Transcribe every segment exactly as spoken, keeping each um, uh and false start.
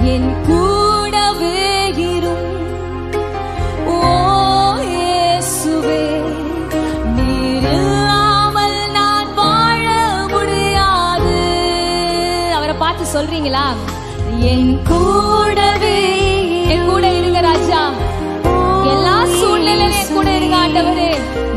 என் கூடவே இரும். ஓ இயேசுவே, நீர் இல்லாமல் நான் வாழ முடியாது. அவரை பார்த்து சொல்றீங்களா? என் கூடவே, என் கூட இருங்க ராஜா. எல்லா சூழ்நிலையிலும் என் கூட இருங்க ஆண்டவரே.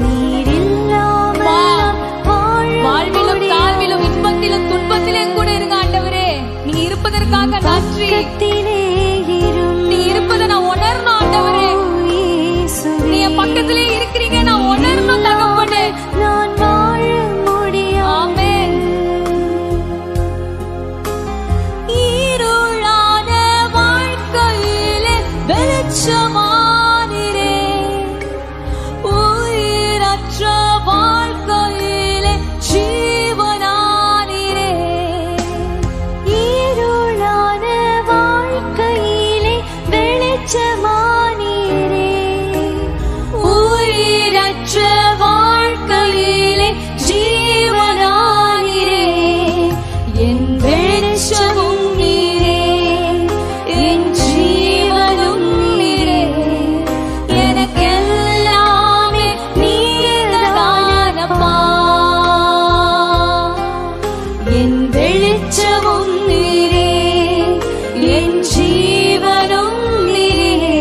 வாழ்விலும் தாழ்விலும் இன்பத்திலும் துன்பத்திலும் என் கூட இருங்க ஆண்டவரே. நீங்க இருப்பதற்காக நன்றி. நீ இருப்பதை நான் உணரணும் ஆண்டவரே. நீ என் பக்கத்திலே இருக்கிறீங்க, நான் உணரணும் தகப்பனே. நான் வாழ முடியும். ஆமென். இருளான வாழ்க்கையிலே வெளிச்சமானீரே, உயிரற்ற வாழ்க்கையிலே ஜீவனானீரே. இருளான வாழ்க்கையிலே வெளிச்சமானீரே, உயிரற்ற வாழ்க்கையிலே ஜீவனானீரே. என் வெளிச்சமும் நீரே, என் ஜீவனும் நீரே. எனக்கெல்லாமே நீர்தானப்பா. என் வெளிச்சமும் நீரே, என் ஜீவனும் நீரே.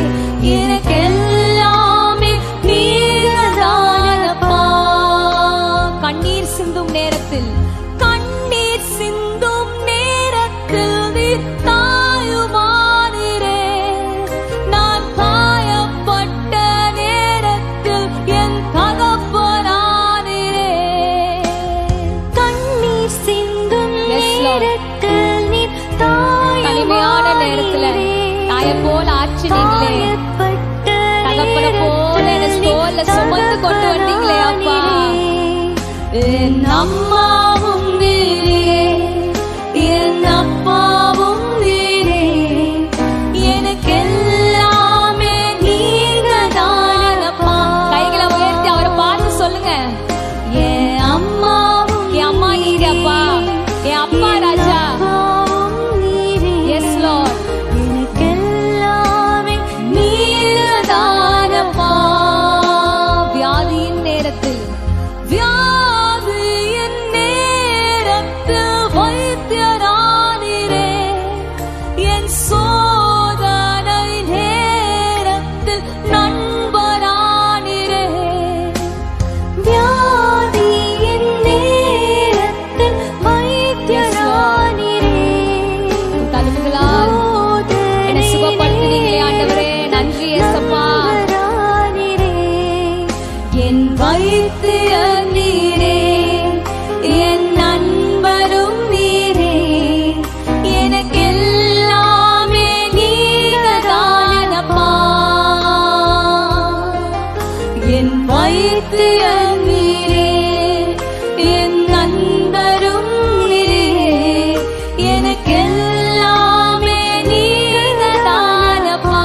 எனக்கெல்லாமே நீர்தானப்பா. கண்ணீர் சிந்தும் நேரத்தில், கண்ணீர் சிந்தும் நேரத்தில் நீர் தாயுமானீரே. நான் காயப்பட்ட நேரத்தில் என் தகப்பனானீரே. கண்ணீர் சிந்தும் நேரத்தில் நீர் தாயுமானீரே. தனிமையான நேரத்துல தாயை போல ஆற்றினீங்களே, தகப்பனை போல என்னை தோல்ல சுமந்து கொண்டு வந்தீங்களே அப்பா. என் அம்மாவும் நீரே, என் அப்பாவும் நீரே. எனக்கெல்லாமே நீங்கதானப்பா. கைகளை உயர்த்தி அவரை பார்த்து சொல்லுங்க. என் அம்மாவும், என் அம்மா நீங்க அப்பா, என் அப்பா ராஜா. S Lord. எனக்கெல்லாமே நீங்கதானப்பா. வியாதியின் நேரத்தில், வியாதியின் நேரத்தில் வைத்தியரானீரே. என் சோதனை நேரத்தில் நண்பரானீரே. வியாதியின் நேரத்தில் வைத்தியரானீரே. தழும்புகளால் என்னை சுகப்படுத்தினீங்களே ஆண்டவரே, நன்றி ஏசப்பா. என் வைத்தியர் நீரே, என் நண்பரும் நீரே. எனக்கெல்லாமே நீங்கதானப்பா. என் வைத்தியர் நீரே, என் நண்பரும் நீரே. எனக்கெல்லாமே நீங்கதானப்பா.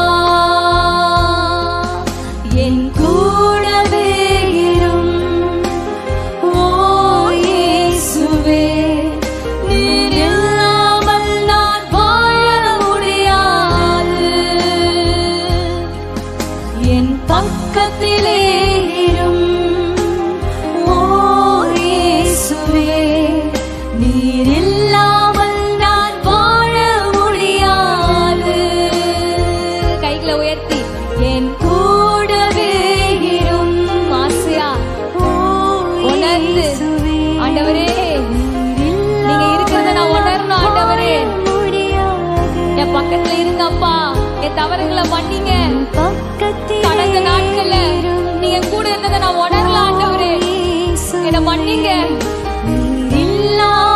என் கூடவே இரும். ஓ இயேசுவே, நீர் இல்லாமல் நான் வாழ முடியாது. என் பக்கத்திலே இரும். ஓ இயேசுவே, நீர் இல்லாமல் நான் வாழ முடியாது. கைகளை உயர்த்தி என் கூடவே இரும். ஆசையா உணர்ந்து ஆண்டவரே, நீங்க இருக்கிறத நான் உணரணும் ஆண்டவரே. என் பக்கத்துல இருங்க அப்பா. என் தவறுகளை மன்னிங்க. கடந்த நாட்கள்ல நீங்க கூட இருந்ததை நான் உணரல ஆண்டவரே. என்னை மன்னிங்க. இல்லா